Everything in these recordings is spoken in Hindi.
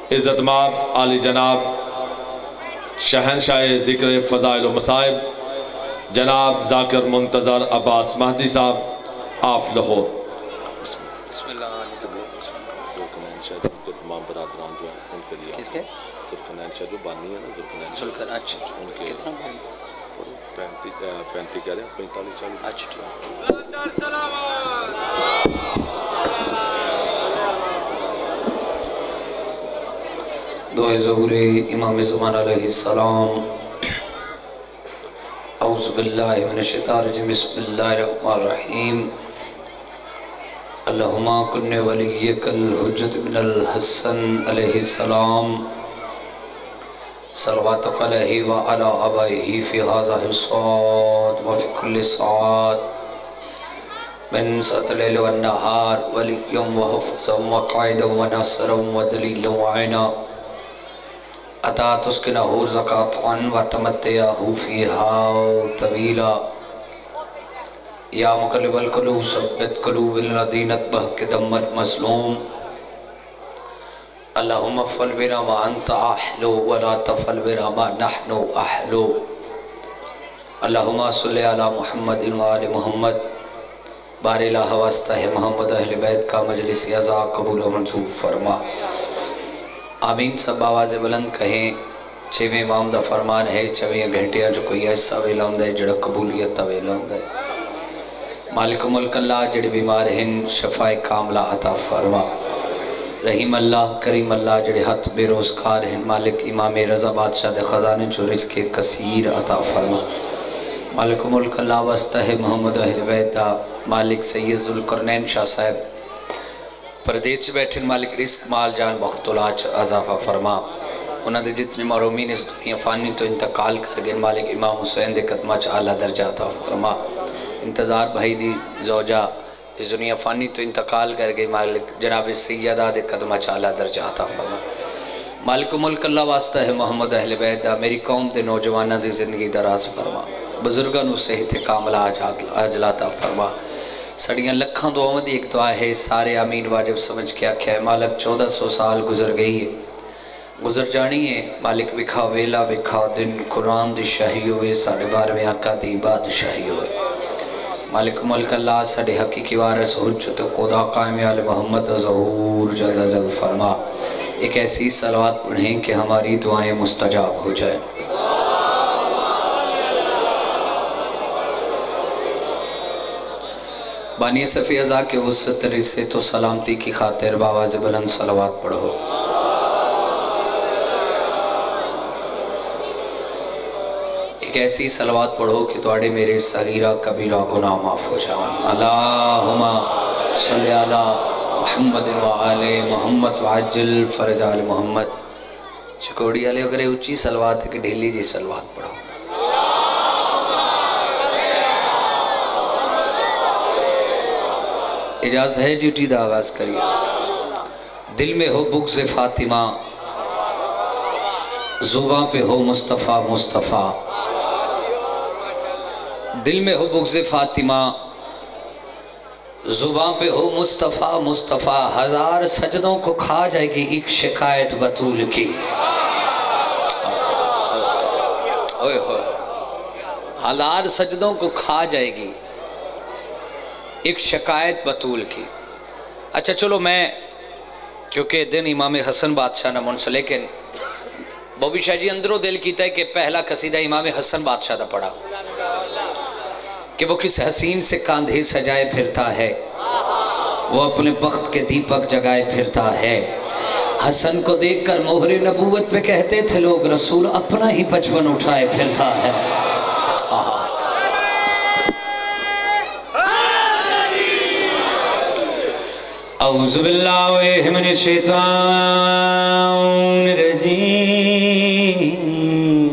इज़्ज़तमाब आली जनाब शहनशाह ज़िक्र फ़ज़ाइल व मसाइब जनाब ज़ाकिर मुंतज़र अब्बास महदी साहब आफ लाहौर। तमाम बरादरान जो हैं उनके लिए किसके ज़ुल्करनैन शाह जो बानी है ना ज़ुल्करनैन अच्छा उनके कितना 35 कह रहे हैं 45-40 अच्छा ठीक दुआ ज़ुहूरे इमाम ज़मान अलैहिस्सलाम औज़ु बिल्लाहि मिनश शैतानिर रजीम बिस्मिल्लाहिर रहमानिर रहीम अल्लाहुम्मा कुन्ने वलिय्यकल हुज्जत बिनल हसन अलैहिस्सलाम सल्लल्लाहु अलैहि व अला आबाइहि फ़ी हाज़िहि साद व फ़ी कुल्लि साद मिन सतल लैल व नहार वलिय्यम व हफ़्ज़म व क़ाइदम व नसरम व दलीलम व ऐना अता तुस्किनहु ज़कातन व तमत्तअहु फ़ीहा तवीला या मुक़ल्लिबल क़ुलूब सब्बित क़ुलूबना लज़ीना तबहक़दमत मज़लूम अल्लाहुम्मा फ़अल बिना मा अंत अहलु व ला तफ़अल बिना मा नहनु अहलु अल्लाहुम्मा सल्लि अला मुहम्मदिन व आलि मुहम्मद बारिला हवस्तह मोहम्मद अहले बैत का मजलिस अज़ा कबूल व मंजूर फरमा आमीन। सब आवाज़ बुलंद कहें। छेवें इमाम दा फरमान है 24 घंटिया जो कोई ऐसा वेला होंदा है जिहड़ा कबूलियत दा वेला होंदा है। मालिक मुल्क अल्लाह जिहड़े बीमार हैं शफाए कामला अता फरमा। रहीम अल्लाह करीम अल्लाह जिहड़े हथ बेरोज़गार हैं मालिक इमाम रज़ा बादशाह दे ख़ज़ाने जो रिज़्क़ कसीर अता फरमा। मालिक मुल्क अल्लाह वास्ता है मोहम्मद अहले बैत दा मालिक सैयद ज़ुल्करनैन शाह साहब परदेश बैठे मालिक रिस्क माल जान बख्तुलाच अज़ाफ़ा फरमा। उन्होंने जितने मरूमीन इस दुनिया फ़ानी तो इंतकाल कर गए मालिक इमाम हुसैन दे कदमा च आला दर्जा अता फरमा। इंतज़ार भाई दी ज़ौजा इस दुनिया फ़ानी तो इंतकाल कर गए मालिक जनाब सैयदा दे कदमा च आला दर्जा अता फरमा। मालिक मुल्क अल्लाह वास्ता है मोहम्मद अहले बैत दा मेरी कौम के नौजवानों की ज़िंदगी दराज फरमा। बुजुर्गों को सेहत कामला अजला अता फरमा। सड़ियाँ लखां दुआओं की एक दुआ है सारे आमीन वाजिब समझ के आख्या है मालिक 1400 साल गुजर गई है गुजर जानी है मालिक विखा वेला विखा दिन कुरान दी शाही होवे साढ़े 12वें आका दी बादशाही होवे। मालिक मुल्क अल्लाह साढ़े हकीकी वारिस हुज्जत खुदा कायम आले मोहम्मद ज़हूर जल्द जल्द फरमा। एक ऐसी सलावत पढ़ें कि हमारी दुआएं मुस्तजाब हो जाए। बानी सफ़ी अज़ा के वसत से तो सलामती की खातिर बावाज़ बुलंद सलावत पढ़ो। एक ऐसी सलावत पढ़ो कि तुहाडे मेरे सगीरा कबीरा गुनाह माफ़ हो जावन। अल्लाहुम्मा सल्लि अला मुहम्मद व आले मुहम्मद वाजिल फ़रज आले मुहम्मद। चिकोड़ी वाले अगर ऊँची सलावत है कि ढीली जी सलावत पढ़ो। इजाज़त है ड्यूटी का आगाज़ करिए। दिल में हो बुग़्ज़ फ़ातिमा ज़ुबां पे हो मुस्तफ़ा मुस्तफ़ा। दिल में हो बुग़्ज़ फ़ातिमा ज़ुबां पे हो मुस्तफ़ा मुस्तफ़ा। हज़ार सजदों को खा जाएगी एक शिकायत बतूल की। हज़ार सजदों को खा जाएगी एक शिकायत बतूल की। अच्छा चलो मैं क्योंकि दिन इमाम हसन बादशाह ने मुनस लेकिन बॉबी शाह जी अंदरों दिल किया है कि पहला कसीदा इमाम हसन बादशाह का पढ़ा कि वो किस हसीन से कांधे सजाए फिरता है वो अपने वक्त के दीपक जगाए फिरता है। हसन को देखकर मोहरे नबूवत पे कहते थे लोग रसूल अपना ही बचपन उठाए फिरता है। औज़ु बिल्लाहि मिनश शैतानिर रजीम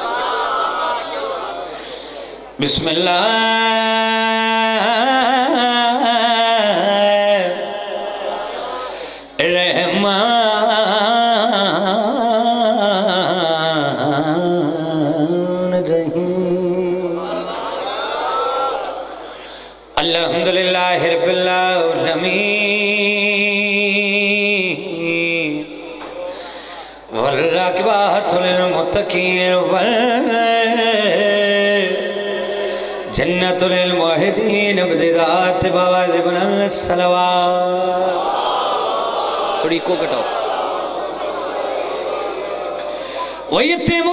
बिस्मिल्लाहिर रहमानिर रहीम। अल्हम्दुलिल्लाहि रब्बिल आलमीन वल्लाकिबातुल मुत्तकीन जन्नतुल मुहिदीन बदिदात बावाज़िबुल सलवात। थोड़ी को कटाओ। वयतिमु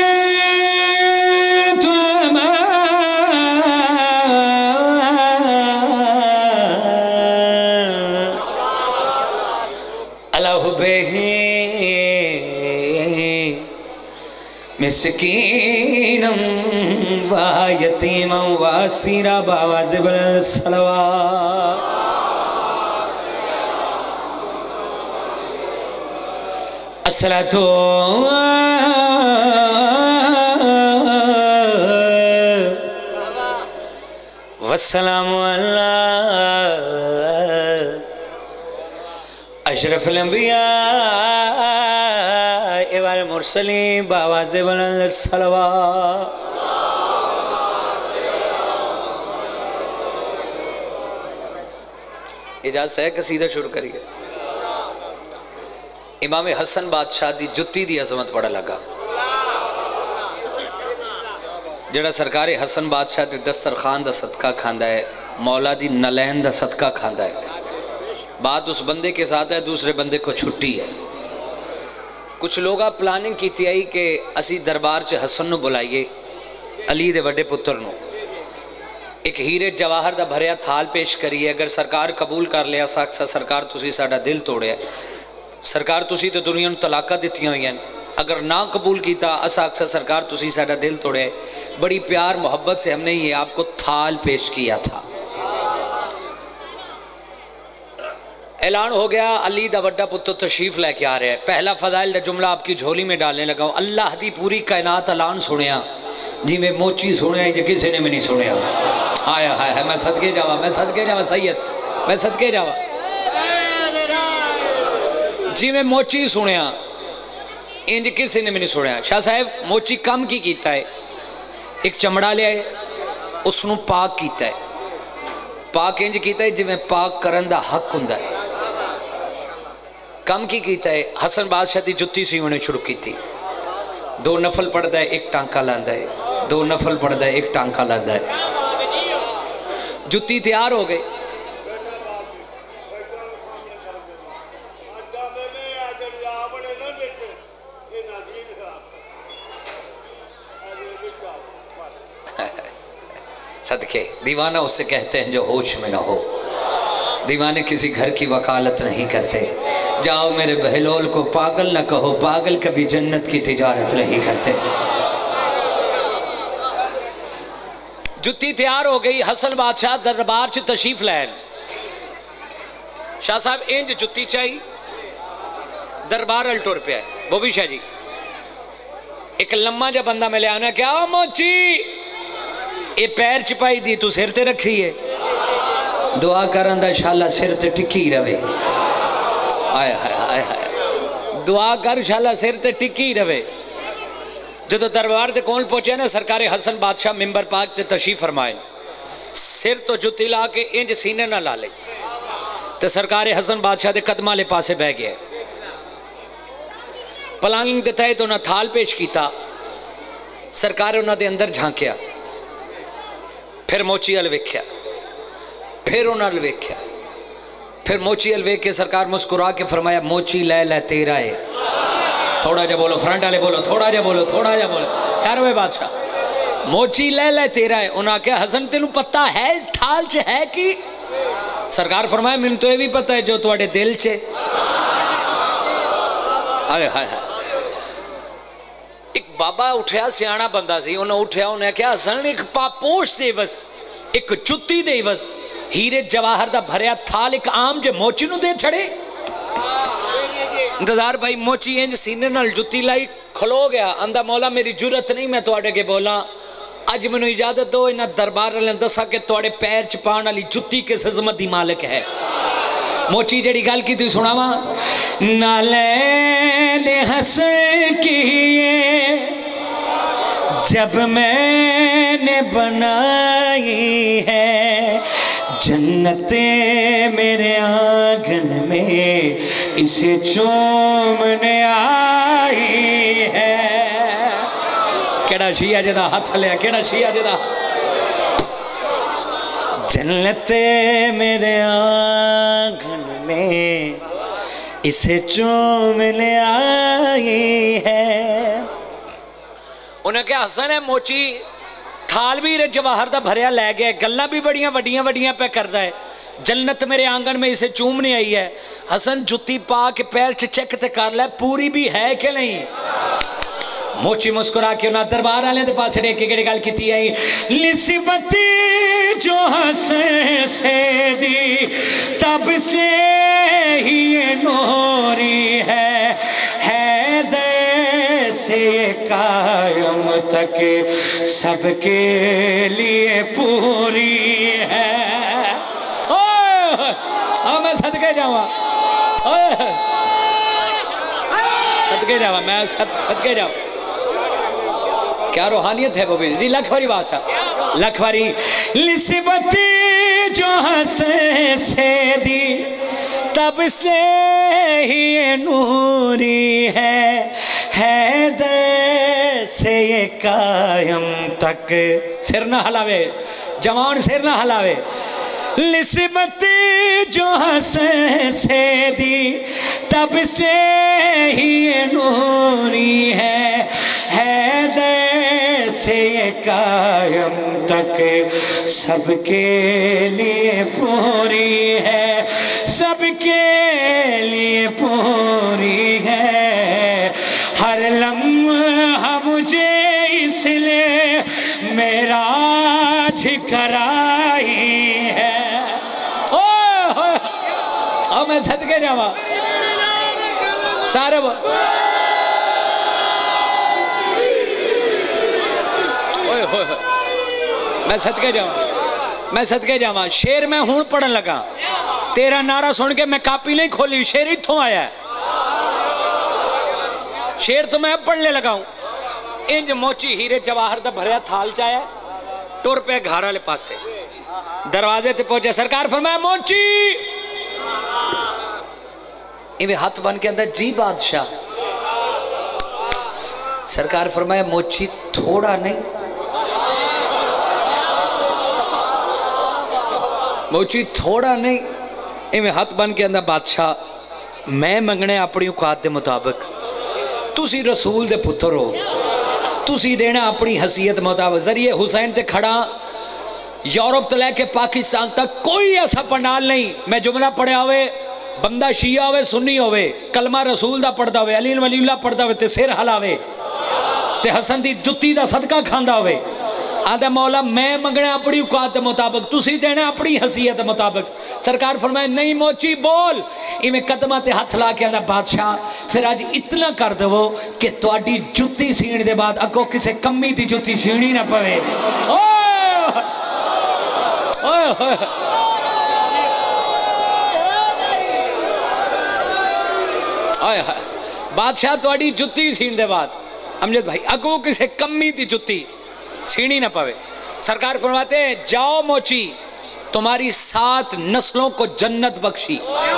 मिस्कीनम व यतीमम व सीरा बावाज़िबुल सलवात। अस्सलातु वस्सलामु अला अशरफुल अंबिया वल मुरसलीन बावाज़िबुल सलवात। इजाज़त है कसीदा शुरू करिए। इमाम हसन बादशाह की जुत्ती की अजमत बड़ा लगा। जड़ा सरकार हसन बादशाह के दस्तरखान का सदका खांदा है, मौला दी नलैन का सदका खांदा है। बात उस बंदे के साथ है, दूसरे बंदे को छुट्टी है। कुछ लोग आप प्लानिंग की आई कि असी दरबार च हसन नूं बुलाइए, अली दे वड्डे पुत्र नूं, एक हीरे जवाहर दा भरिया थाल पेश करिए। अगर सरकार कबूल कर लिया साक्सा सरकार तुसी साडा दिल तोड़िया, सरकार तुसी तो दुनिया नूं तलाका दित्तियां होईयां। अगर ना कबूल किया असा अक्सर सरकार तुसी साडा दिल तोड़े। बड़ी प्यार मोहब्बत से हमने ये आपको थाल पेश किया था। ऐलान हो गया अली दा वड्डा पुत्र तशरीफ लेके आ रहा है। पहला फजाइल का जुमला आपकी झोली में डालने लगा। अल्लाह दी पूरी कायनात ऐलान सुनिया जिमें मोची सुनिया जो किसी ने भी नहीं सुनिया। आया है मैं सदके जावा, मैं सदके जावा सैयद, मैं सदके जावा। जिमें मोची सुनिया इंज किसी ने भी नहीं सुनिया। शाह साहब मोची कम की कीता है, एक चमड़ा लिया उसनों पाक किया है। पाक इंज किया है जिमें पाक करन दा हक हुंदा है। कम की कीता है, हसन बादशाह की जुत्ती सीवने शुरू की थी। 2 नफल पढ़ता है, एक टांका लांदा है, 2 नफल पढ़ता है, एक टांका लांदा है। जुत्ती तैयार हो गई। सदके दीवाना उससे कहते हैं जो होश में ना हो। दीवाने किसी घर की वकालत नहीं करते। जाओ मेरे बहलोल को पागल ना कहो, पागल कभी जन्नत की तिजारत नहीं करते। जुत्ती तैयार हो गई। हसन बादशाह दरबार च तशरीफ लैन। शाह साहब इंज जुत्ती चाहिए, दरबार अल टुर पिया। बोबी शाह जी एक लम्मा जा बंदा मिले, आना क्या मोची ये पैर चिपाई दी तू सिर ते रखी है, दुआ करन दा शाला सिर ते टिकी रवे। आय हाय हाय हाय, दुआ कर शाला सिर ते टिकी रवे। जो दरबार ते कौन पहुंचे ना, सरकार हसन बादशाह मिंबर पाक ते तशरीफ फरमाए। सिर तो जुत्ती ला के इंज सीने ना ला ले, तो सरकार हसन बादशाह के कदम वाले पासे बह गया। प्लानिंग के तहत उन्हें थाल पेश किया। सरकार उन्होंने अंदर झांकिया, फिर मोची अल वेख्या, फिर उन्होंने वेख्या, फिर मोची अल वेख के सरकार मुस्कुरा के फरमाया मोची लै लै तेरा है। थोड़ा जा बोलो, फ्रंट वाले बोलो, थोड़ा जा बोलो, थोड़ा जा बोलो। चारों बादशाह मोची लै लै तेरा है। उन्हें क्या हसन तेन पता है इस थाल च है कि? सरकार फरमाया मैंने तो ये भी पता है जो तुहाडे दिल च। हाय हाय हाय। एक बाबा उठया, सियाना बंदा सी, उन्हें उठया, उन्हें क्या हसन एक पापोश देवस, एक जुत्ती देवस, हीरे जवाहर दा भरिया थाल एक आम जे मोची नूं दे छड़े। इंतजार भाई मोची इंज सीने नाल जुत्ती लाई खलो गया। आंदा मौला मेरी जुरत नहीं मैं तुहाडे के बोला, अज मैनू इजाजत दो इन्हां दरबार वाले दसा कि तुहाडे पैर च पाण वाली जुत्ती किस अज़मत दी मालिक है। मोची जड़ी गल की तू सुनावा, नाले हसन किए जब मैंने बनाई है, जन्नते मेरे आंगन में इसे चूमने आ केड़ा शिया जेदा हाथ लिया, केड़ा शिया जेदा। जन्नत मेरे आंगन में इसे चूम ले आई है। उन्हें क्या हसन है मोची थाल भी जवाहर दा भरिया लै गया, गल्ला भी बड़ियां वड्डियां वड्डियां पे करदा है। जन्नत मेरे आंगन में इसे चूमने आई है। हसन जुत्ती पा के पैर च चेक ते कर ले पूरी भी है कि नहीं। मोची मुस्कुरा के उन्हें दरबार वाले के पास टेक के गल की आई, निस्बती जो हंसे से दी तब से ही ये नूरी है दे से कायम तक सबके लिए पूरी है। मैं सदके जावा, सदके जावा, मैं सदके जावा। क्या रूहानियत है वो भी जी। लखवारी बादशाह लखवारी लिस्बती जो हंसे से दी तब से ही ये नूरी है दर से ये कायम तक। सिर ना हलावे जवान, सिर ना हलावे। लिस्बती जो हंसे से दी तब से ही ये नूरी है दर से ये कायम तक सबके लिए पूरी है, सबके लिए पूरी है। हर लम्हा मुझे इसलिए मेराज कराई है। ओ मैं सदके जावा सारे मैं सदके जावा, मैं सदके जावा। शेर मैं हूं पढ़न लगा, तेरा नारा सुन के मैं कापी नहीं खोली, शेर इत्थों आया है। शेर तो मैं पढ़ने लगा हूं। इंज मोची हीरे जवाहर दा भरिया थाल चाया, टुर पे घर वाले पासे दरवाजे ते पहुंचे। सरकार फरमाया मोची, इवे हाथ बन के अंदर जी बादशाह। सरकार फरमाया मोची थोड़ा नहीं, मोची थोड़ा नहीं। इवें हाथ बन के अंदर बादशाह, मैं मंगने अपनी औकात के मुताबिक, तुसी रसूल दे पुत्र हो, तुसी देना अपनी हसीयत मुताबिक। जरिए हुसैन ते खड़ा यूरोप तो लैके पाकिस्तान तक कोई ऐसा पंडाल नहीं, मैं जुमला पढ़िया हुए बंदा शिया होवे सुन्नी होवे, कलमा रसूल दा पढ़दा होवे, अली वलीउल्लाह पढ़दा होवे ते सिर हलावे ते हसन दी जुत्ती दा सदका खांदा होवे। आदा मौला मैं मंगना अपनी औकात के मुताबिक, तुसी देना अपनी हसीयत मुताबिक। सरकार फरमाए नहीं मोची बोल। इवें कदमां ते हथ ला के आंदा बादशाह फिर अज इतना कर देवो कि तुहाडी जुत्ती सीण दे बाद अगों किसी कम्मी दी जुत्ती सीणी ना पवे। बादशाह तुहाडी जुत्ती सीण दे बाद अमजद भाई अगों किसी कम्मी दी जुत्ती छीनी ना पवे। सरकार फरमाते जाओ मोची, तुम्हारी 7 नस्लों को जन्नत बख्शी।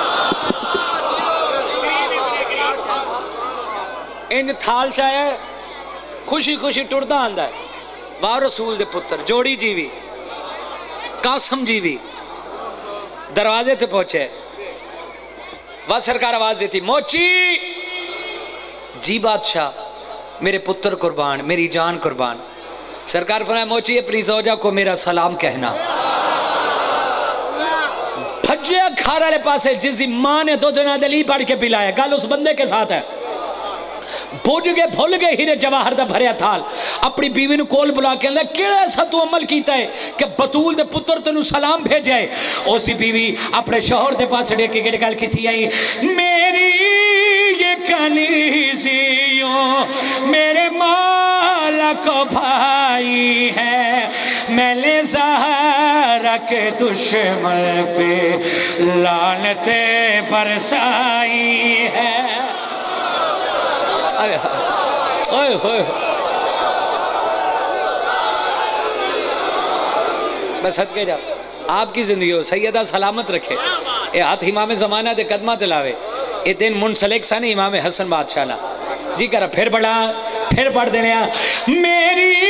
इंज थाल चाहे खुशी खुशी टुरदा आंदा है। वाह रसूल दे पुत्र, जोड़ी जीवी कासम जीवी दरवाजे ते पहुंचे। वाह सरकार आवाज देती मोची जी बादशाह मेरे पुत्र कुर्बान, मेरी जान कुर्बान। सरकार फरमाया मोची अपनी जोजा को मेरा सलाम कहना। भज्जिया खार वाले पासे जिस मां ने 2 दिना दली पढ़ के पिलाया, गल उस बंदे के साथ है। बुझ गए भुल गए हीरे जवाहर दा भरिया थाल। अपनी बीवी ने कोल बुला के अंदर केड़ा ऐसा तू अमल किया है कि बतूल दे पुत्र तेनू सलाम भेजा है। उसी बीवी अपने शोहर दे पास डेक के गल की आई, मेरी ये कनीजियों मेरे माला को भाई है, मैंने ज़हरा के दुश्मन पे लानते बरसाई है। ओए होए बस सदके जा आपकी जिंदगी हो सैयदा सलामत रखे। ये हाथ इमाम ज़माना दे कदमा ते लावे। ये दिन मुनसलिक सा नहीं इमाम हसन बादशाह ना जी करा। फिर पढ़ देने मेरी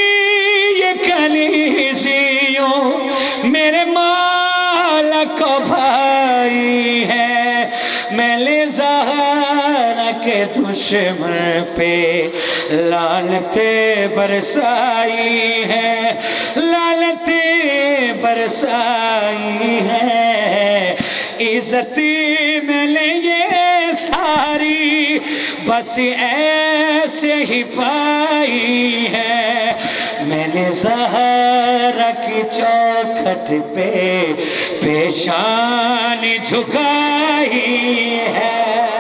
कलीसियों मेरे मौला को भाई है। मैंने ज़हरा के दुश्मन पे लानते बरसाई है, लानते बरसाई है। इज्जती मैंने ये सारी बस ऐसे ही पाई है। मैंने ज़हरा की चौखट पे पेशान झुकाई है।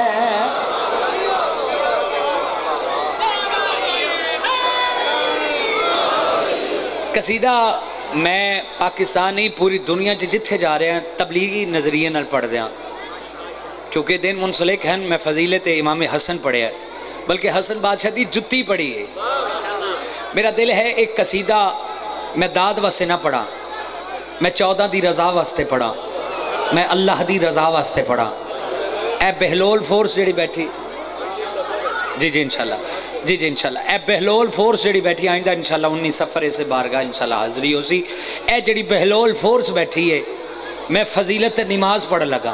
कसीदा मैं पाकिस्तान नहीं पूरी दुनिया जिथे जा रहे हैं तबलीगी नज़रिए नाल पढ़दे हां, क्योंकि दिन मुनसलिक हैं। मैं फजीलत इमाम हसन पढ़िया, बल्कि हसन बादशाह की जुत्ती पढ़ी है। मेरा दिल है एक कसीदा मैं दाद वास्ते ना पढ़ा, मैं 14 दी रज़ा वास्ते पढ़ा, मैं अल्लाह दी रज़ा वास्ते पढ़ा। ए बहलोल फोर्स जी बैठी, जी जी इंशाल्लाह, जी जी इंशाल्लाह। ए बहलोल फोर्स जी बैठी आइंदा इंशाल्लाह 19 सफ़र इसे बारगाह इंशाल्लाह हाज़री हो सी। ए जी बहलोल फोर्स बैठी है, मैं फजीलत नमाज पढ़ लगा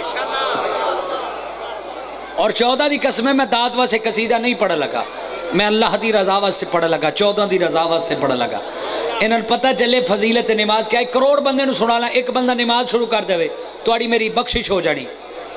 और 14 दी कसम मैं दाद वास्ते कसीदा नहीं पढ़ लगा, मैं अल्लाह दी रज़ा वास्ते पढ़ लगा, 14 दी रज़ा वास्ते पढ़ लगा। इन्होंने पता चले फजीलत नमाज क्या। 1 करोड़ बंदे नूं सुना ला, एक बंदा नमाज शुरू कर दे तो मेरी बख्शिश हो जानी।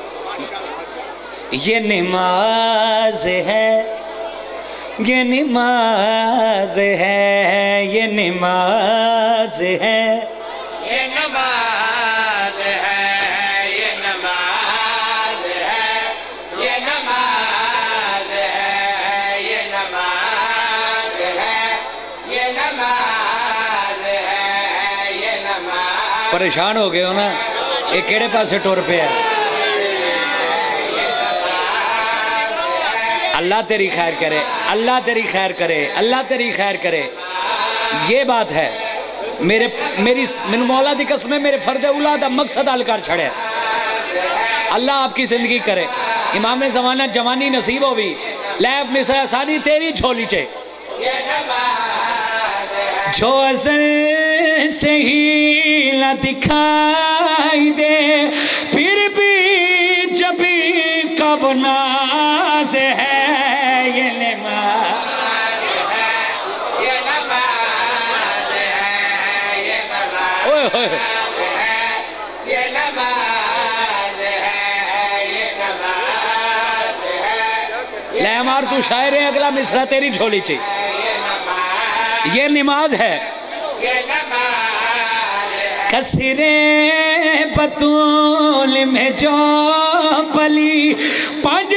ये नमाज है, ये नमाज है, ये नमाज है, ये नमाज है, ये नमाज है, ये नमाज है, ये नमाज है, ये नमाज है, ये नमाज। परेशान हो गए हो ना, ये केड़े पासे टुर पे है। अल्लाह तेरी खैर करे, अल्लाह तेरी खैर करे, अल्लाह तेरी खैर करे। ये बात है। मेरी मौला दी कसम मेरे फर्द उला दा मकसद हल कर छड़े। अल्लाह आपकी जिंदगी करे, इमाम ज़माना जवानी नसीब हो भी लैब मिसरा सानी तेरी झोली चे। जो अज़ल से ही न दिखाई दे फिर भी जब भी कब नाज है। ये नमाज है, ये नमाज है, ये नमाज है, ये नमाज है, ये नमाज है। ले मार तू शायर है, अगला मिसरा तेरी झोली ची। ये नमाज है, ये नमाज है। कसरे बतूल में जो पली पंज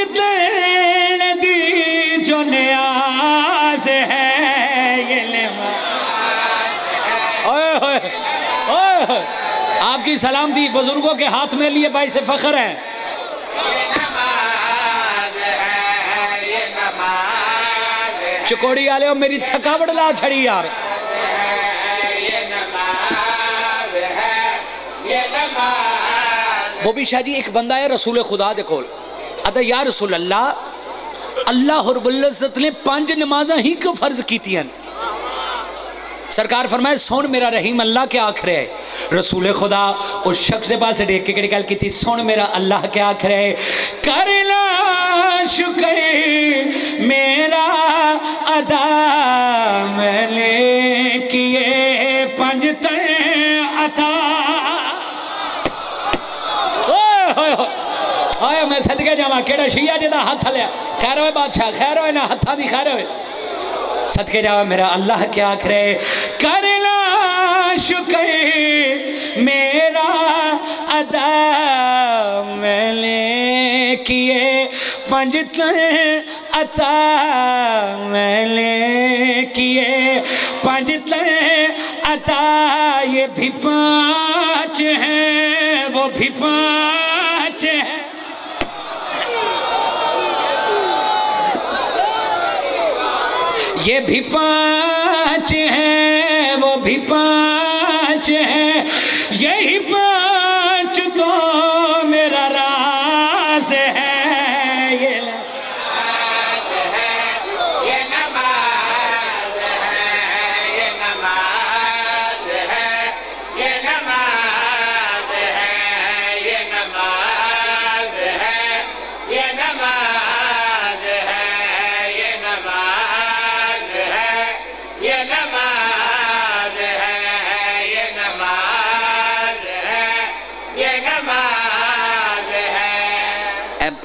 जो न्याज है। ये नमाज है। ओए होए ओए होए, आपकी सलामती बुजुर्गों के हाथ में लिए भाई से फख्र है। ये नमाज है, ये नमाज है। चकोड़ी वाले हो मेरी थकावट ला छड़ी यार। ये नमाज है, ये नमाज। बोबी शाह जी एक बंदा है रसूल खुदा दे कोल अदा या रसूल अल्लाह, अल्लाह रब्बुल इज्जत ने 5 नमाज़ां ही क्यों फर्ज कीतियां। सरकार फरमाए सुन मेरा रहीम अल्लाह क्या आख रहा है। रसूल खुदा उस शख्स के पास देख के गल की, सुन मेरा अल्लाह क्या आख रहा है। करना शुक्र मेरा अदा मैंने किए 5 अता। आया मैं सदके जावा केड़ा शिया जिदा हाथ लिया। खैर होए बादशाह, खैर होए ना, हथा दी खैर होए। सदके जावा मेरा अल्लाह क्या करे। करना शुक्र मेरा अदा मैंने किए 5 अता मैंने किए 5 अता। ये भी 5 हैं, वो भी 5 हैं। ये भी 5 हैं, वो भी 5 हैं। यही 5 तो मेरा राज है। ये नमाज है, ये नमाज है, ये नमाज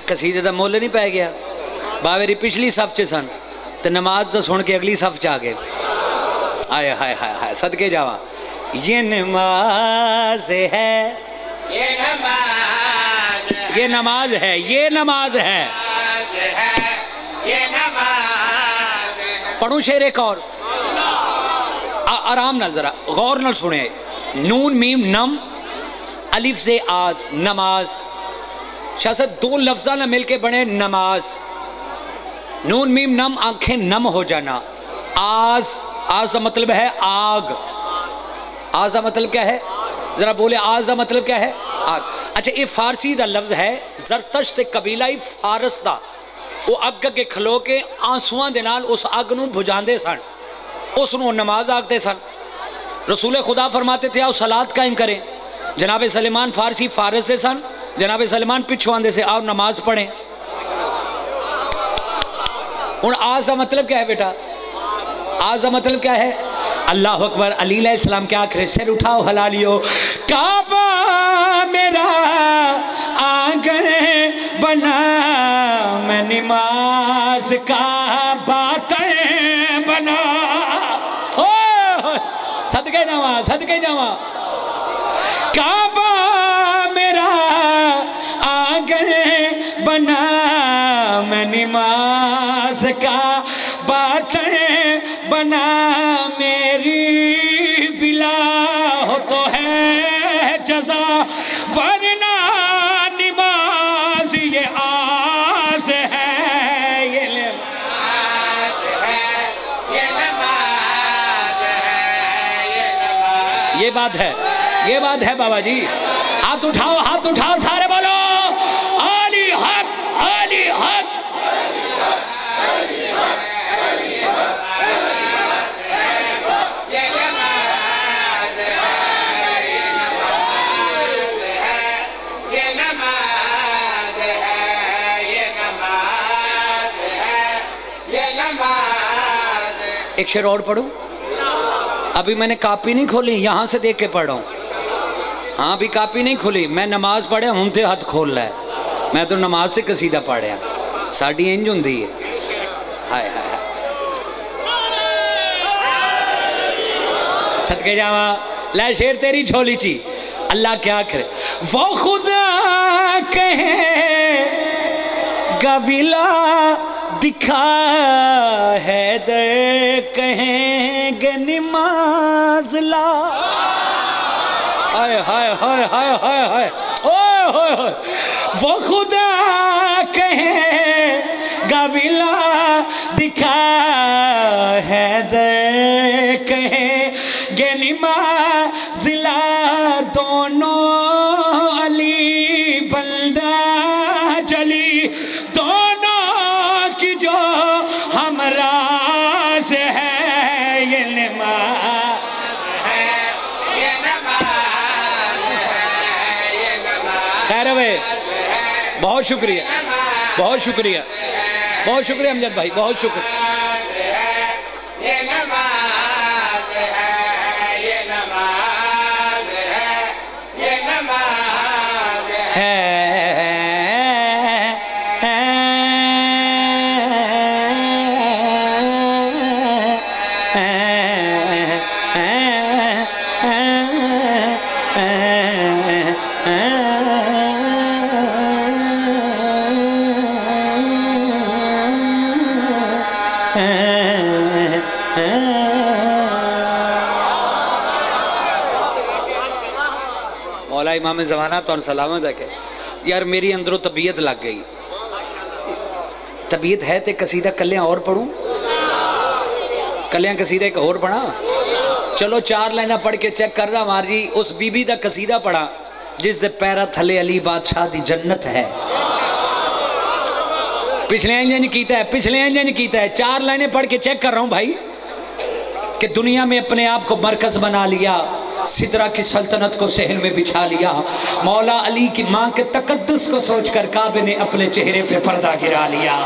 कसीदे का मुल नहीं पै गया। बावेरी पिछली सफ च सन तो नमाज तो सुन के अगली सफ च आ गए। आए हाय हाय हाय सदके जावा। ये नमाज है, ये नमाज है, ये नमाज है, ये नमाज है, ये नमाज है। पढ़ूं शेर एक और आराम नाल, जरा गौर नाल सुने। नून मीम नम अलिफ से आज नमाज। शायद दो लफ्जा ना मिलके बने नमाज। नून मीम नम आंखें नम हो जाना। आज, आज का मतलब है आग। आज का मतलब क्या है, जरा बोले आज का मतलब क्या है, आग। अच्छा ये फारसी का लफ्ज है। जरतश ते कबीला ही फारस का, वो अग अगे खलो के आंसुआं दे नाल उस अग नूं बुझाते सन, उसनों नमाज आखते सन। रसूल खुदा फरमाते थे आओ सलात कायम करें। जनाब सलेमान फारसी फारस से सन, जनाब सलेमान पिछू आंदे से आओ नमाज पढ़ें। हुण आज का मतलब क्या है बेटा, आज का मतलब क्या है? अल्लाह अकबर। अली अलैहिस्सलाम क्या आखिर, सिर उठाओ हलालियो। काबा मेरा आंगन बना, मैं नमाज का बातें बना। सदके जावा, सदके जावा। काबा मेरा आंगन बना, मैं नमाज का बातें बना। मेरी विला हो तो है जज़ा, वरना नमाज ये आस है, ये नमाज है, ये नमाज है, ये नमाज। ये बात है, ये बात है बाबा जी। हाथ उठाओ, हाथ उठाओ, सारे बोलो आली हक, आली हक। एक शेर और पढ़ूं। अभी मैंने कापी नहीं खोली, यहाँ से देख के पढ़ रहा हूँ। हाँ अभी कापी नहीं खोली, मैं नमाज पढ़े हूँ तो हाथ खोल ला है। मैं तो नमाज से कसीदा पढ़िया, साड़ी इंज होंदी है। हाय हाय हाय सदके जावा। लै शेर तेरी झोली ची। अल्लाह क्या करे, वो खुदा कहे गविला दिखा है दर, कहेंगे नमाज ला। हाय हाय हाय हाय हाय हाय ओए होए होए। वो खुदा कहे गविला दिखा है दर, कहेंगे नमाज ला। दोनों अली बंदा जली, दोनों की जो हमराज है, ये नमाज है, ये नमाज है, ये नमाज। खैर वे बहुत शुक्रिया, बहुत शुक्रिया, बहुत शुक्रिया अमजद भाई, बहुत शुक्रिया। ये नमाज है, ये नमाज है, ये नमाज है। मौला इमाम ज़माना तो सलामत है यार। मेरी अंदरों तबीयत लग गई, तबीयत है तो कसीदा कलियां और पढ़ूं, कलियां कसीदा एक और पढ़ा। चलो 4 लाइना पढ़ के चेक करना मार जी। उस बीबी का कसीदा पढ़ा जिस दे पैरा थले अली बादशाह दी जन्नत है। पिछले इंजन कीता है, पिछले इंजन कीता है। 4 लाइनें पढ़ के चेक कर रहा हूं भाई कि दुनिया में अपने आप को मरकज बना लिया, सिदरा की सल्तनत को सहल में बिछा लिया। मौला अली की मां के तकद्दुस को सोचकर काबे ने अपने चेहरे पे पर्दा गिरा लिया।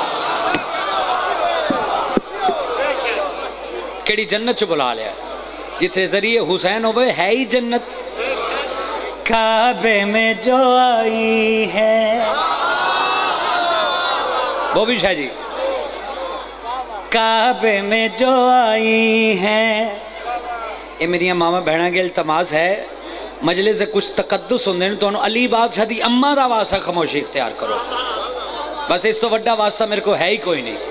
केड़ी जन्नत च बुला लिया जिथे जरिए हुसैन हो है ही जन्नत। काबे में जो आई है बॉबी शाह जी। काबे में जो आई हैं, ये मेरिया मामा भैन के इल्तमास है, मजलिस से कुछ तकद्दुस होंगे तो अली बादशाह दी अम्मा दा वास्ता खामोशी इख्तियार करो, बस इस तो वड्डा वास्ता मेरे को है ही कोई नहीं।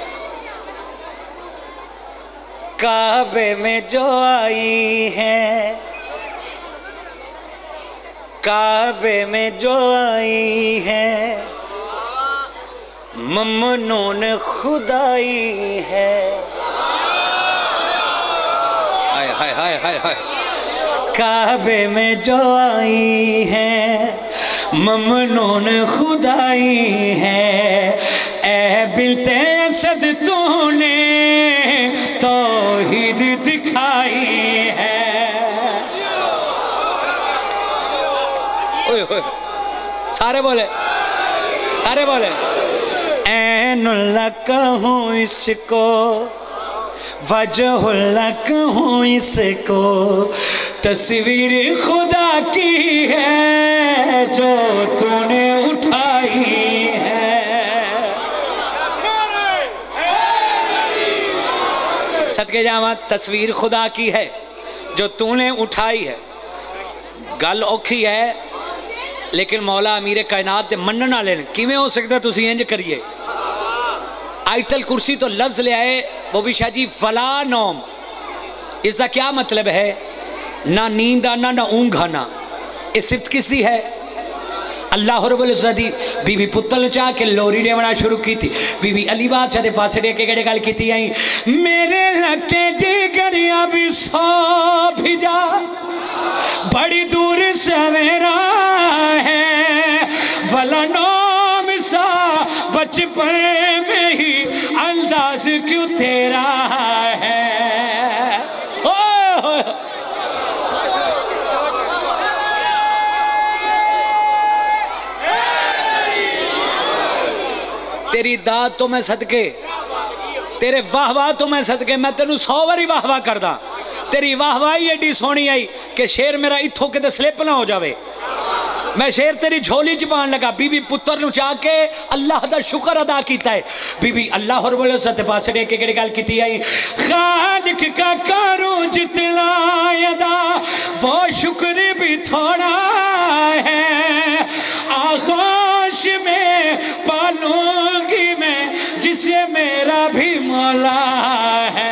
काबे में जो आई हैं, काबे में जो आई हैं, ममनून खुदाई है। हाय हाय हाय हाय हाय। काबे में जो आई है, ममनून खुदाई है। ए बिलते असद तूने तौहीद दिखाई है। ओए ओए सारे बोले, सारे बोले। ऐनुल्लाह कहूँ इसको, वजहुल्लाह कहूँ इसको, तस्वीर खुदा की है जो तूने उठाई है। सदके जावा, तस्वीर खुदा की है जो तूने उठाई है। गल औखी है, लेकिन मौला अमीर कायनात दे मनन वाले ने किवें हो सकता तुसीं इंज करिए। आयतल कुर्सी तो लफ्ज ले आए बॉबी शाह जी, फला नौम, इसका क्या मतलब है? ना नींद आना ना ऊँघ आना। ये सिर्फ किसकी है? अल्लाह रब्बुल इज्जत दी बीबी पुत्तल चाह के लोरी रेवना शुरू की थी। बीबी अली बादशाह दे पास डे के गल की आई, मेरे लगते जिगरिया भी सौ भिजा, बड़ी दूर सवेरा है, वला नौम सा बचपन में ही अंदाज क्यों तेरा है। तेरी दात तो मैं सदके, तेरे वाह वाह तो मैं सदके, मैं तेनू 100 बारी वाह वाह करदा। तेरी वाह वाही एडी सोहनी आई कि शेर मेरा इत्थों किते स्लिप ना हो जावे। मैं शेर तेरी झोली च पान लगा। बीबी पुत्र नु चाह के अल्लाह दा शुक्र अदा किया है। बीबी अल्लाह रब्बुल इज्जत दे पास डे के गल की आई, खालिक का करूं जितना अदा वो शुक्र भी थोड़ा है। आगोश में पालूंगी मैं जिसे मेरा भी मौला है।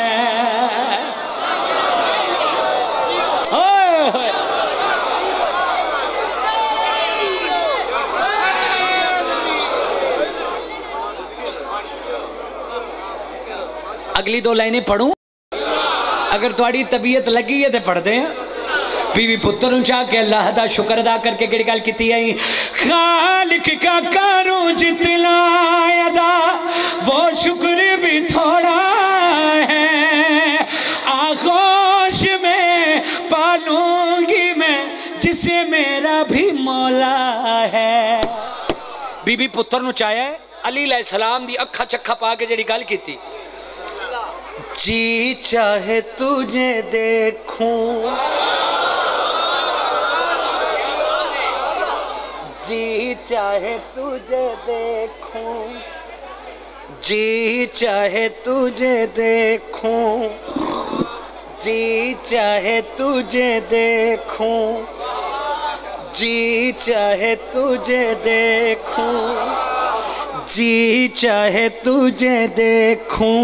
अगली 2 लाइनें पढ़ूं, अगर थोड़ी तबीयत लगी है तो पढ़ते हैं। बीवी पुत्र चाह के अल्लाह दा शुक्र अदा करके केड़ी गल की आई, खालिक का करूं जितना अदा वो शुक्र भी थोड़ा है। आगोश में पालूंगी मैं जिसे मेरा भी मौला है। बीबी पुत्र नु चाहे अली अलैहिस्सलाम दी अखा चक्खा पा के जेड़ी गल की, जी चाहे तुझे देखूं, जी चाहे तुझे देखूं, जी चाहे तुझे देखूं, जी चाहे तुझे देखूं, जी चाहे तुझे देखूं, जी चाहे तुझे देखूं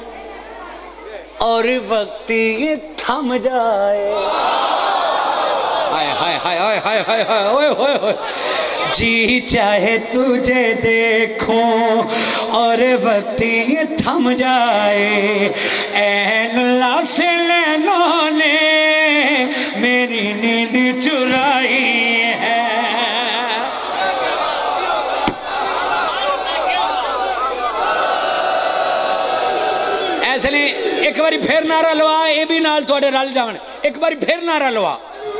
और वक्त ये थम जाए। हाय हाय हाय हाय हाय हाय हाय ओए ओए ओए। जी चाहे तुझे देखूं और वक्त ये थम जाए। ऐनुल्लाह से नैनों ने मेरी नींद चुराई है। ऐसे नहीं, एक बारी फिर नारा लवा, ये भी नाल थोड़े रल जावन। एक बारी फिर नारा लवा।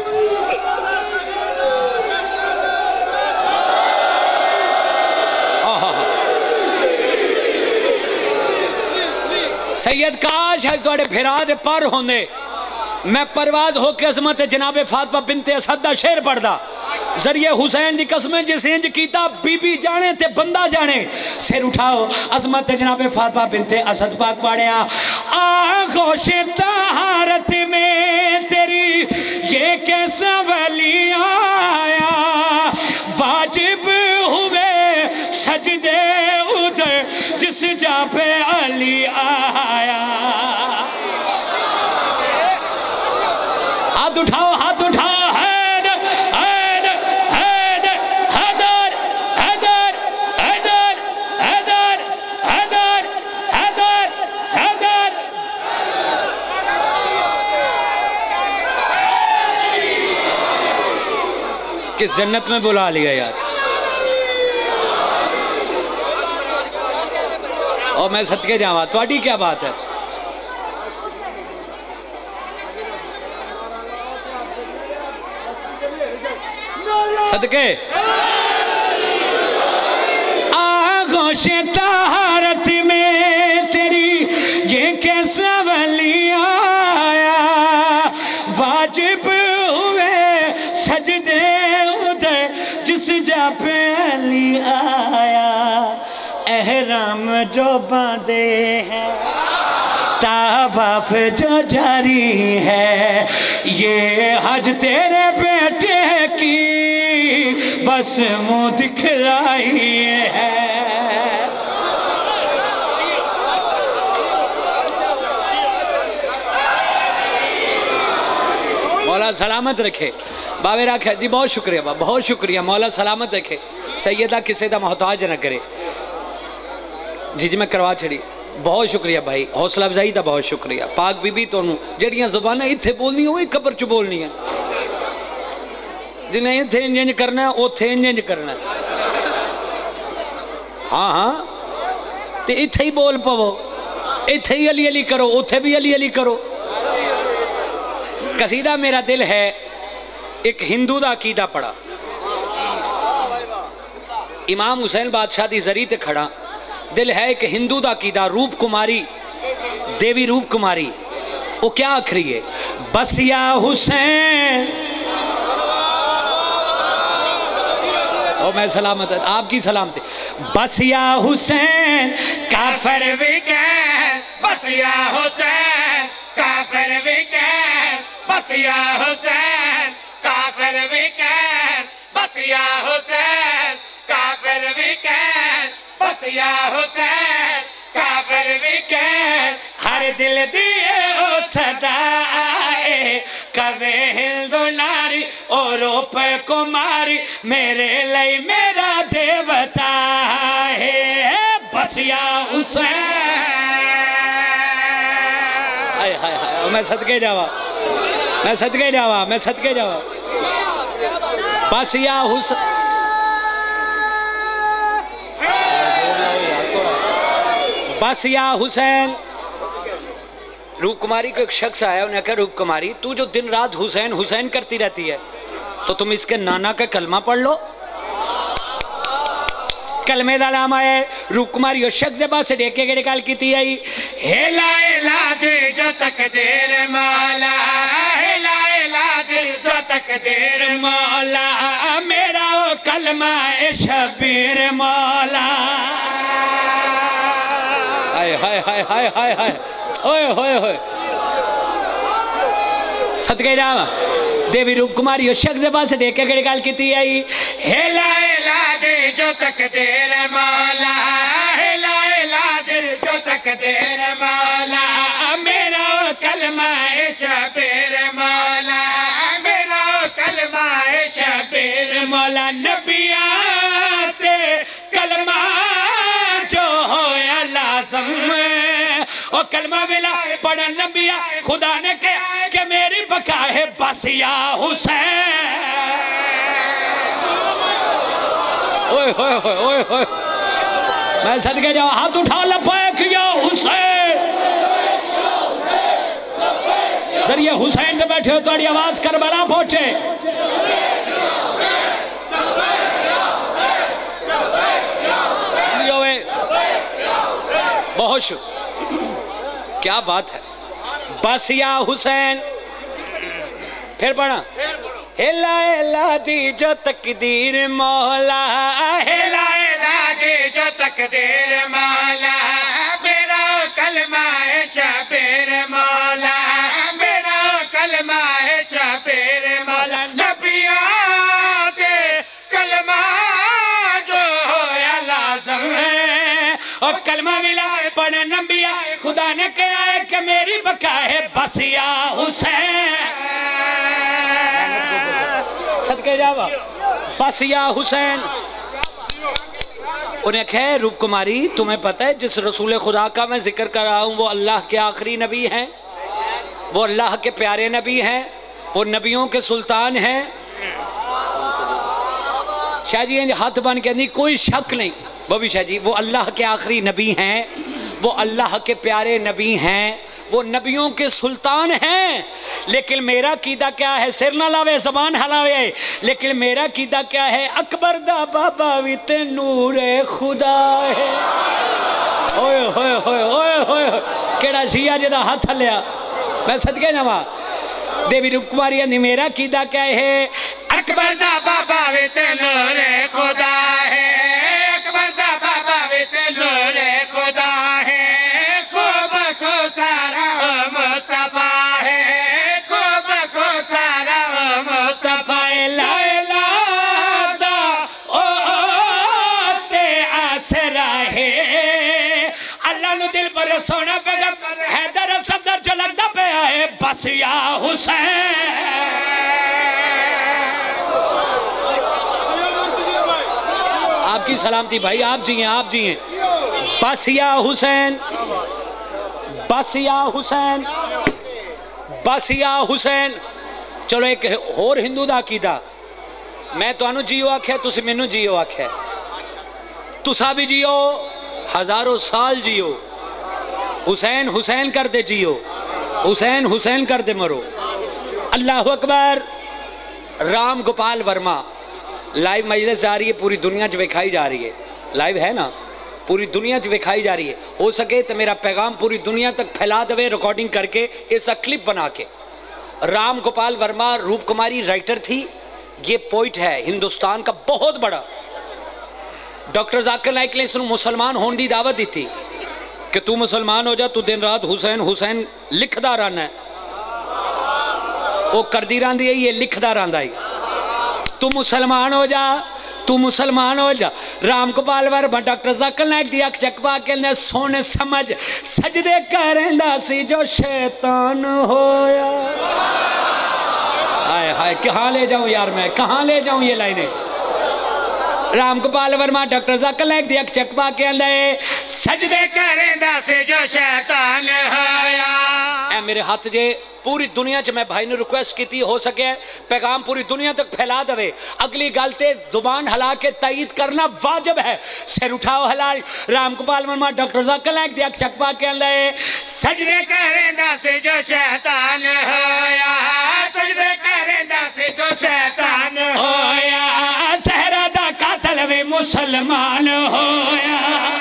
सैयद काश है थोड़े फिरा दे पर होंदे, मैं परवाज होके अजमत जनाबे फातिमा बिनते असद दा शेर पढ़दा। जरिए हुसैन दी कसम जिस इंज कीता बीबी जाने ते बंदा जाने। सिर उठाओ अजमत जनाबे फातिमा बिनते असद पाक पढ़िया आगोश तहारत में तेरी ये कैसा वली आया वाजिब हुए सजदे उधर जिस जा पे अली आया। हाथ उठाओ हाथ उठाओ। किस जन्नत में बुला लिया यार। और मैं सदके जावा थोड़ी क्या बात है। सदके आगोश तहारत में तेरी ये कैसा वली आया वाजिब हुए सजदे जिस जा पे अली आया। एहराम जो बांधे हैं तावाफ जो जारी है ये हज तेरे बेटे की बस मुँह दिखलाई है। मौला सलामत रखे बाबे रखा जी। बहुत शुक्रिया बाबा बहुत शुक्रिया। मौला सलामत रखे सैयदा किसी का मोहताज न करे जी। जी मैं करवा छड़ी। बहुत शुक्रिया भाई हौसला अफजाई का बहुत शुक्रिया। पाक बीबी तुहानू जड़ियाँ ज़बानां इत्थे बोलनी वो कबर च बोलनी है। जिन्हें इत्थे इंज करना उत्थे इंज करना। हाँ हाँ तो इत्थे ही बोल पवो इत्थे ही अली अली करो उत्थे भी अली अली करो। कसीदा मेरा दिल है एक हिंदू का अकीदा पढ़ा। इमाम हुसैन बादशाह की जरी ते खड़ा दिल है एक हिंदू का अकीदा। रूप कुमारी देवी रूप कुमारी वो क्या आखरी है बसिया हुसैन ओ मैं सलामत आपकी सलामत। बसिया हुसैन काफर विकैन बसिया हुसैन काफर विकैन बसिया हुसैन काफिर विकैन बसिया हुसैन काफिर विकैन बसिया हुसैन काफिर विकैन। हर दिल दिए ओ सदाए कवे हिंदू नारी और रूप कुमारी मेरे लई मेरा देवता है बसिया हुसैन। हाय हाय हाय मैं सदके जावा मैं सदके जावा मैं सदके जावा। बसिया हुसैन बसिया हुसैन। रूप कुमारी को एक शख्स आया उन्हें कहा रूप कुमारी तू जो दिन रात हुसैन हुसैन करती रहती है तो तुम इसके नाना का कलमा पढ़ लो। कलमे का नाम आया रूप कुमारी उस शख्स के पास से डेके के निकाल की आई हेला हेला दे जो तक देर माला हेला हेला दे जो तक देर मौला मेरा वो कलमा है शबीर मौला। हाय हाय हाय हाय हाय हाय ओए होए होए सदके जावा। देवी रूप कुमारी उस शख्स के पास से डेके के निकाल की आई हेला हेला दे जो तक देर मौला हेला हेला दे जो तक देर मौला मेरा वो कलमा है शबीर मौला मेरा वो कलमा है शबीर मौला। नबिया ते कलमा जो होया लाज़म ओ कलमा मिला पढ़ा नबिया खुदा ने कहा कि मेरी बका है बसिया हुसैन। ओए होए होए ओए होए मैं सदके जाओ हाथ उठा लबैक या हुसैन। जरिए हुसैन से बैठे हो थोड़ी आवाज करबला पहुंचे। बहुत क्या बात है बसिया हुसैन। फिर पढ़ा हिला हिला दी जो तकदीर मौला, हिला हिला दी जो तकदीर मौला, मेरा कलमा है शबीर मौला, मेरा कलमा है शबीर मौला। नबियां दे कलमा जो होया लाज़म है, और कलमा मिला पढ़े नबिया, खुदा ने कहा है कि मेरी बका है बस या हुसैन, सदके जावा बस या हुसैन। उन्हें कहे रूप कुमारी तुम्हें पता है जिस रसूल खुदा का मैं जिक्र कर रहा हूँ वो अल्लाह के आखिरी नबी हैं, वो अल्लाह के प्यारे नबी हैं, वो नबियों के सुल्तान हैं। शाह जी हाथ बन के नहीं कोई शक नहीं बबी शाह जी, वो अल्लाह के आखिरी नबी हैं, वो अल्लाह के प्यारे नबी हैं, वो नबियों के सुल्तान हैं। लेकिन मेरा कीदा क्या है, सिर ना लावे जबान हलावे, लेकिन मेरा कीदा क्या है, अकबर दा बाबा भी ते नूरे खुदा है। ओए होए होए ओए होए केड़ा जिया जेदा हाथ हलिया, मैं सदके जावा। देवी रूप कुमारी आंदी मेरा कीदा क्या है, अकबर दा बाबा भी ते नूरे खुदा है, अकबर दा बाबा भी ते नूरे खुदा है, खूब खो सारा मुस्तफा है, खूब खो सारा मुस्तफा। ला ला दा ओ ते आसरा है, अल्लाह नु दिल पर सोना पैगम हैदर सफदर जो लगदा पे है बस या हुसैन। आपकी सलामती भाई, आप जी हैं, आप जी हैं। बस या हुसैन, बस या हुसैन, बस या हुसैन। चलो एक होर हिंदू दा अकीदा, मैं तुहानू जियो आख्या तुसी मैनू जियो आख्या, तुसा भी जियो हजारों साल जियो, हुसैन हुसैन कर दे जियो, हुसैन हुसैन कर दे मरो। अल्लाह अकबर। राम गोपाल वर्मा लाइव मजलिस जा रही है, पूरी दुनिया च विखाई जा रही है, लाइव है ना, पूरी दुनिया च विखाई जा रही है। हो सके तो मेरा पैगाम पूरी दुनिया तक फैला देवे रिकॉर्डिंग करके, इसका क्लिप बना के। राम गोपाल वर्मा रूप कुमारी राइटर थी, ये पोइट है हिंदुस्तान का बहुत बड़ा। डॉक्टर जाकिर नाइक ने इसमें मुसलमान होने की दावत दी थी कि तू मुसलमान हो जा, तू दिन रात हुसैन हुसैन लिखदा रहना है, वो करदी रही है, ये लिखदा रहा है, तू मुसलमान हो जा, तू मुसलमान हो जा। राम गोपाल वर्मा डॉक्टर जाकिर नाइक दी अख चकवा के सोने समझ सजदे करेंदा सी जो शैतान होया। हाय हाय कहाँ ले जाऊं यार, मैं कहाँ ले जाऊं ये लाइनें। राम गोपाल वर्मा डॉक्टर जाकिर नाइक दी अख चकवा के अंदर सजदे करेंदा सी जो शैतान होया। ए मेरे हाथ जे पूरी दुनिया च मैं भाई ने रिक्वेस्ट की हो सके पैगाम पूरी दुनिया तक फैला दे। अगली गल ते जुबान हला के तईद करना वाजिब है। सिर उठाओ हलाल। राम गोपाल वर्मा डॉक्टर जाकिर नाइक दी अख चकवा के अंदर सजदे करेंदा से जो शैतान होया, सजदे करेंदा से जो शैतान होया, सहरा दा कातल वे मुसलमान होया।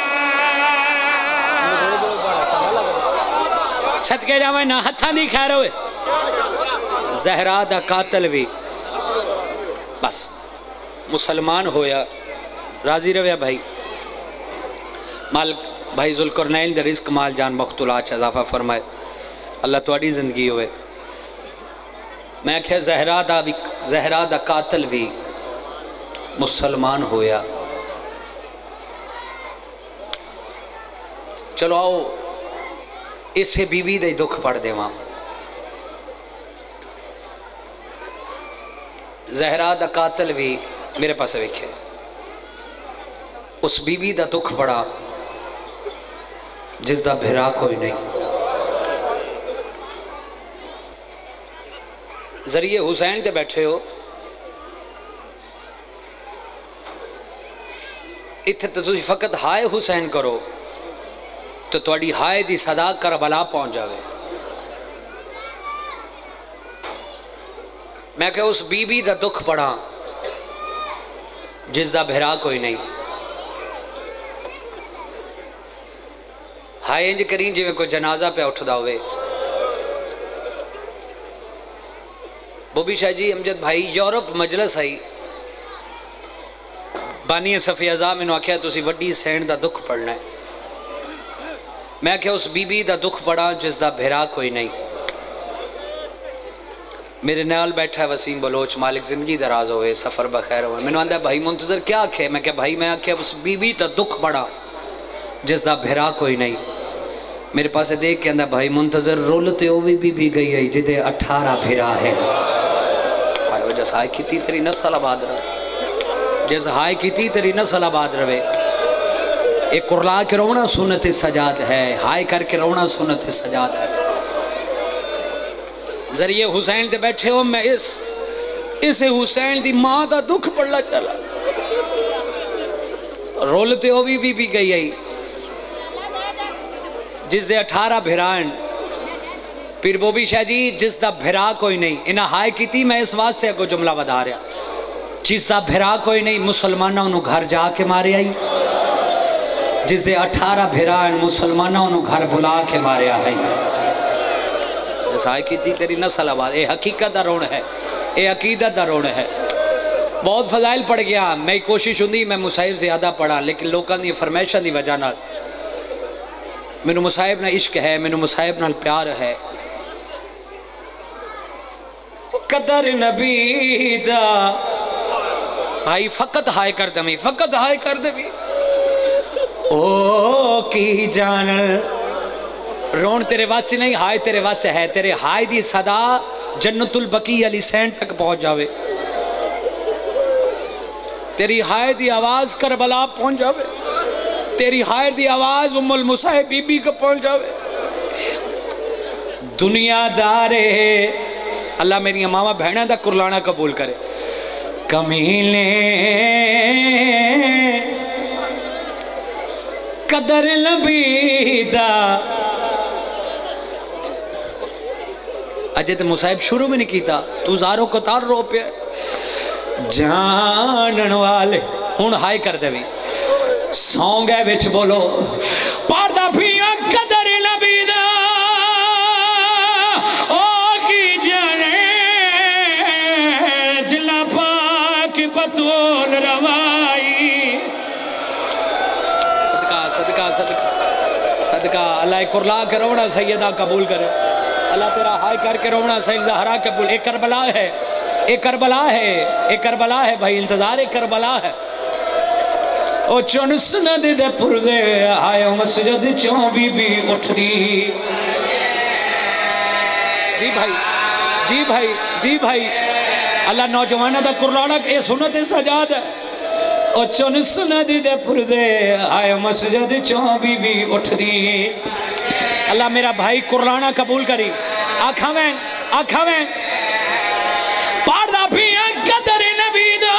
सदके जावे ना हथा दी खैर होए, जहरा दा कातल भी बस मुसलमान होया। राजी रवे भाई। माल भाई जुल्करनैन दे रिज़्क माल जान मख्तुला इजाफा फरमाए, अल्लाह तुहाडी जिंदगी होवे। मैं आख्या जहरा दा कातल भी मुसलमान होया। चलो आओ इसे बीबी दे दुख पढ़ देवा। जहरा दा कातल भी मेरे पास वेखे, उस बीबी दा दुख पड़ा जिसदा भिरा कोई नहीं। जरिए हुसैन ते बैठे हो, इत्थे तो तुसी फकत हाय हुसैन करो तो तुहाडी हाय दी सदा करबला पहुंच जावे। मैं कह उस बीबी दा दुख पड़ा जिसदा भिरा कोई नहीं। हाय इंज करी जिवें कोई जनाजा पे उठदा होवे। बोबी शाह जी अमजद भाई यूरोप मजलस आई बानी सफ़े अज़ा मैनू आख्या तुसी वड्डी सैन दा दुख पढ़ना है। मैं आख्या उस बीबी दा दुख पढ़ा जिसदा भिरा कोई नहीं। मेरे नाल बैठा है वसीम बलोच, मालिक जिंदगी दराज होवे सफ़र बखैर हो। मैनू आंदा भाई मुंतज़र क्या आखे? मैं क्या भाई मैं आख्या उस बीबी दा दुख पढ़ा जिसदा भिरा कोई नहीं। मेरे पास देख के आंदा भाई मुंतज़र रोल ते वो भी बीबी गई है जिदे 18 भिरा है। भाई जस हाय की तेरी नस्ल आबाद रहे, जस हाय की तेरी नस्ल आबाद रहे। एक कुरला के रोना सुन्नत सजाद है, हाय करके रोना सुन्नत सजाद है। जरिए हुसैन ते बैठे हो, मैं इस हुसैन दी मां दा दुख पड़ला चला रोलते हो भी बीबी गई आई जिसदे 18 भिरान। फिर बोबी शाह जी जिसदा भिरा कोई नहीं इन्हें हाय की। मैं इस वास्ते को जुमला बता रहा जिसदा भिरा कोई नहीं मुसलमानों घर जाके मारे आई। जिसदे 18 भिरान मुसलमानों घर बुला के मारे आई। हाय की तेरी नस्ल आबाद। ये हकीकत दा रोण है, ये अकीदत दा रोण है। बहुत फजाइल पढ़ गया। मैं कोशिश होंगी मैं मुसाहिब ज़्यादा पढ़ा, लेकिन लोगों की फरमाइशों की वजह नाल मैनू मुसाहिब नाल इश्क है, मैनू मुसाहिब नाल प्यार है। कदर नबी दा भाई फकत हाय कर दमी, फकत हाय कर दमी ओ की जानल रोन तेरे वास्ते नहीं, हाय तेरे वास्ते है। तेरे हाय दी सदा जन्नतुल बकी अली सैन तक पहुंच जावे। तेरी हाय दी आवाज करबला पहुंच जावे। तेरी हाय दी आवाज उम्मुल मुसाहिब बीबी को पहुंच जावे। दुनियादारे अल्लाह मेरी मामा बहना दा कुरलाना कबूल करे। कमीने कदर नबी दा अजे तो मुसाहिब शुरू भी नहीं किया, तू ज़ारो कतार रो पे जानन वाले हुण हाय कर दे भी सॉन्ग है विच बोलो पादा पिया कदर नबी दा ओ की जाने जिला पाक बतूल रवाई। सदका सदका सदका सदका अल्लाह कुरला के रोना सैयदा कबूल करे। अल्लाह तेरा हाय करके रोना सही ज़हरा कबूल। एक करबला है, एक करबला है, एक करबला है भाई इंतजार एक करबला है। ओ चुन सुनद दे पुरजे आयो मस्जिद चों बीबी उठदी। जी भाई जी भाई जी भाई अल्लाह नौजवाना दा कुरलाना ये सुन्नत सजाद है। ओ चुन सुनद दे पुरजे आयो मस्जिद चों बीबी उठदी। अल्लाह मेरा भाई कुरलाना कबूल करी। आखा में पारदा पिया कदर नबी दा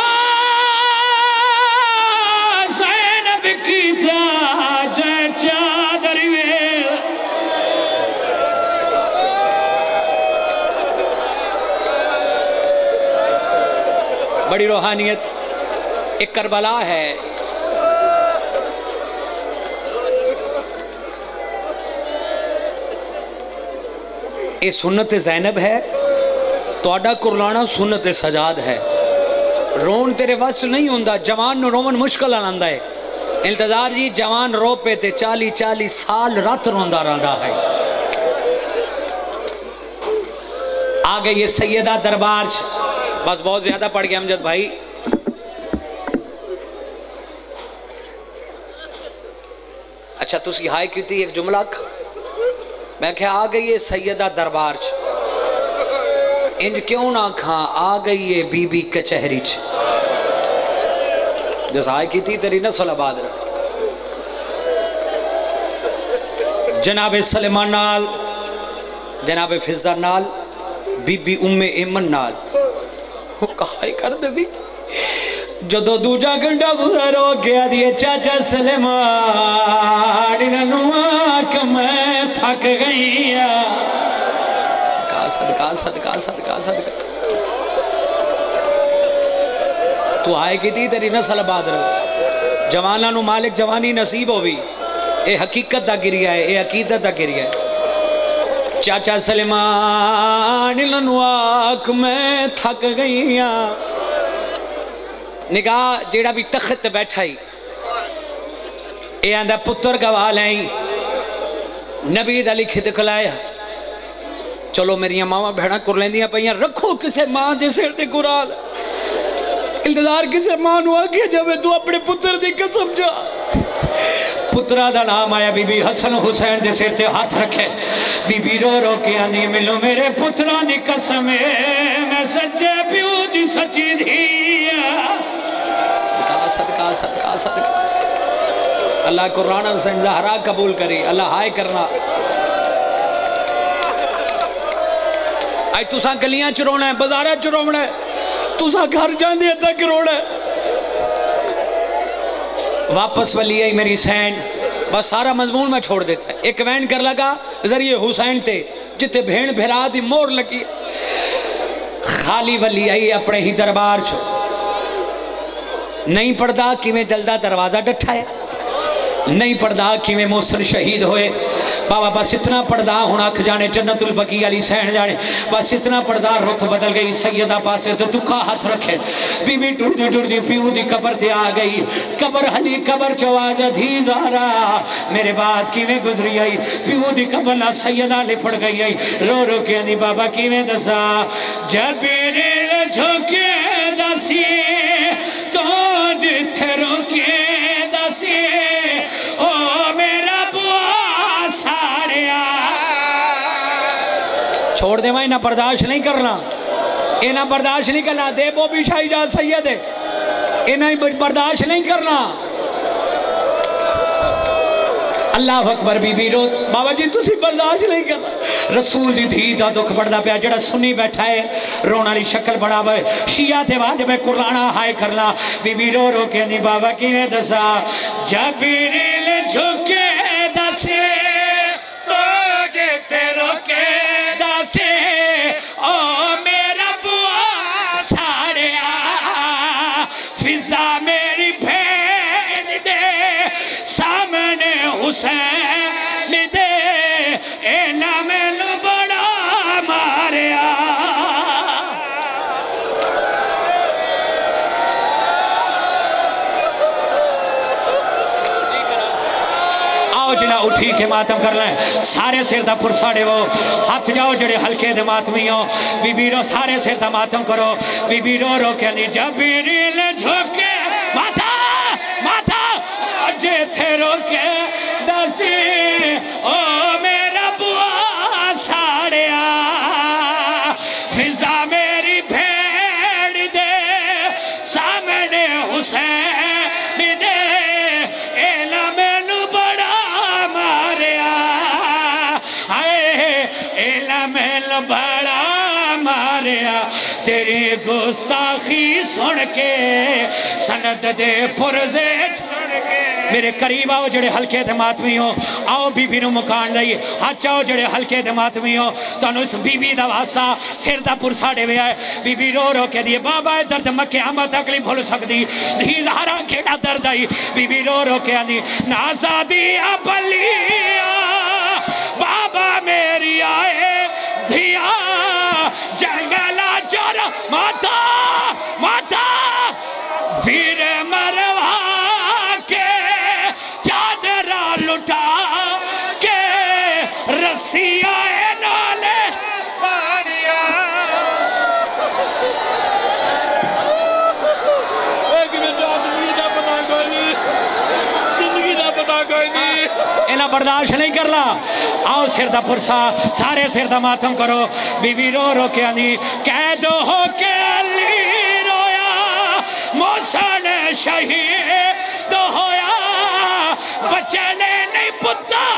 ज़ैनब कीता जय चादर वे। बड़ी रूहानियत एक करबला है। ये सुन्नत ज़ैनब है, तोड़ा कुरलाना सुन्नत सजाद है। रोन तेरे वस नहीं होंदा, जवान नु रोवन मुश्किल आंदा है। इंतजार जी जवान रो पे ते 40-40 साल रात रोंदा रहंदा है। आ गई ये सैयदा दरबार बस बहुत ज्यादा पड़ गया अमजद भाई। अच्छा तुसी हाय की एक जुमला मैं क्या आ गई है सैयदा दरबार इंज क्यों ना खा आ गई है बीबी कचहरी जस हाय की तेरी नस्ल आबाद रहे। जनाबे सलेमान नाल जनाबे फिजा नाल बीबी उम्मे एमन नाल हाय कर दे भी जदों दूजा घंटा गुजर हो गया दिए चाचा सलेमान मैं थक गई सदका सदका सदका सदका तू आए की तेरी नस्ल आबाद रहे। जवाना नु मालिक जवानी नसीब होवी। ये हकीकत दा गिरिया है, ये अकीदत दा गिरिया है। चाचा सलेमान आख मैं थक गई हाँ। निगाह जेड़ा भी तख्त बैठा ही ये आंदा पुत्र गवा लाई नबी दा लिखित खलाया। चलो मेरिया मावा भैड़ा कर लेंदियां पईयां रखो किसे मां दे सिर ते कुरान इंतजार किसे मां नूं आखिया जावे तू अपने पुत्र दी कसम जा। पुत्रा दा नाम आया बीबी हसन हुसैन दे सिर ते हाथ रखे बीबी रो रो के आंदी मिलो मेरे पुत्रा दी कसम है मैं सच्चे प्यो दी सच्ची धी सदका सदका सदका। अल्लाह कुरान हुसैन ज़हरा कबूल करी अल्लाह हाय करना। आज तुसा गलियां च रोना है बाजारा च रोना है तुसा घर जाते अद्धा कि रोना है। वापस वाली आई मेरी सैन बस सारा मजमून में छोड़ देता है। एक वैन कर लगा जरिए हुसैन ते जिते भेड़ भेरा दी मोर लगी खाली वली आई अपने ही दरबार च नहीं पढ़दा किवें जल्दा दरवाजा डठा है नहीं पढ़दा किवें मोहसिन शहीद होए बाबा बस इतना पढ़दा हूँ अख जाने जन्नतुल बकी वाली सैन जाने बस इतना पढ़दा रुत बदल गई सैयदा पासे तो दुखा हाथ रखे बीबी टुरदी टुरदी प्यू दी कबर ते आ गई कबर हली कबर चवाज धी ज़हरा मेरे बाद किवें गुजरी आई प्यू दी कबर ना सैयदा लिपड़ गई आई रो रो के आंदी बाबा किवें दसा जबरील झुके दसी तो जिथे रोके दसी ओ मेरा बुआ साड़िया छोड़ दे मैं इना बर्दाश्त नहीं करना इना बर्दाश्त नहीं करना दे वो भी शाही जा सैयद है इना बर्दाश्त नहीं करना। अल्लाह अकबर बीबी रो बाबा जी तुसी बर्दाश्त नहीं करना रसूल दी धी दा दुख बढ़दा पिया जड़ा सुनी बैठा है रोना वाली शक्ल बड़ा वे शिया ते वाजब है कुराना हाय करना बीबी रो रो के नी बाबा किवें दसा जबरील झुके दसे तो जिथे रोके दसे ओ मेरा बुआ साड़िया फिजा मेरी भेड़ दे सामने हुसैन दे एना मैनू बड़ा मारिया। आओ जिना उठी के मातम कर लें सारे सिर दा पुरसाड़े वो हाथ जाओ जड़े हल्के दे मातमी हो बीबी रो सारे सिर दा मातम करो बीबी रो रो के नी जबरील झुके माता माता जिथे रोके दसी ओ मेरा बुआ साड़िया फिजा मेरी भेड़ दे सामने हुसैन दे एना मैनू बड़ा मारिया हाय एना मैनू बड़ा मारिया तेरी गुस्ताखी सुन के सनद दे पुरजे मेरे करीब आओ जड़े हल्के दे मातमी हो आओ बीबी नू मुकान लई हाथ आओ जड़े हल्के दे मातमी हो तुहानू इस बीबी दा वास्ता सिर दा पुरसाड़े वे आए बीबी रो रो के दिए बाबा दर्द मैं क़यामत तक नहीं भूल सकती धी ज़हरा केड़ा दर्द आई बीबी रो रो के आंदी नाज़ादिया बलिया बाबा मेरी आए धिया जंगला चर माता माता वीर मरवा लुटा के रसिया नाले पानिया इना बर्दाश्त नहीं करना आओ सिर दा पुरसा सारे सिर दा मातम करो बीबी रो रो के आनी कैद हो के अली रोया मोहसिन शहीद होया बच्चे ने नहीं पुता